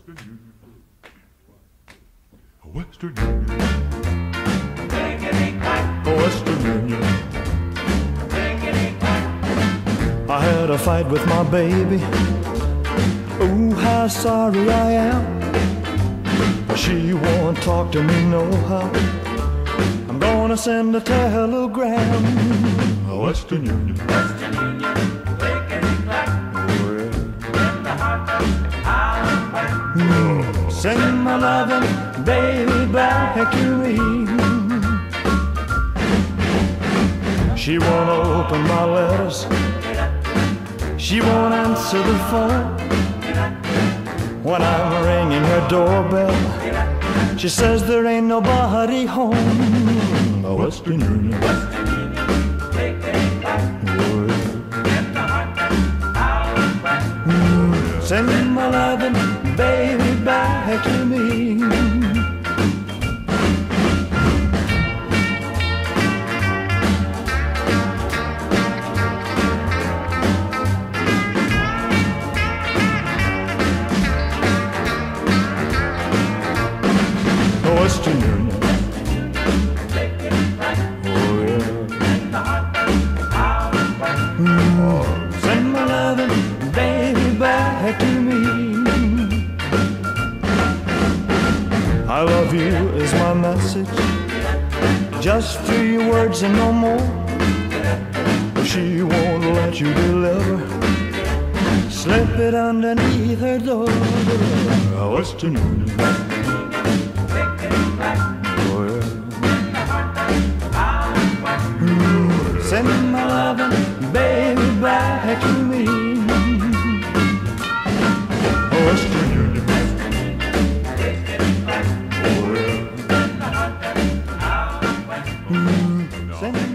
Western Union. Western Union. Western Union. I had a fight with my baby. Oh, how sorry I am. She won't talk to me no how. I'm gonna send a telegram. Western Union. Western Union, clickety-clack. In the heart of our Send my loving baby back to me. She won't open my letters. She won't answer the phone. When I'm ringing her doorbell, she says there ain't nobody home. Western Union. Western Union, clickety-clack. In the heart of our Send my loving baby back to me. Western Union. Oh yeah. In the heart of our Send my loving baby back to me. I love you is my message, just 3 words and no more. She won't let you deliver. Slip it underneath her door. Western Union. Oh yeah. Send my loving baby back to me. Western Union. Oh yeah. Send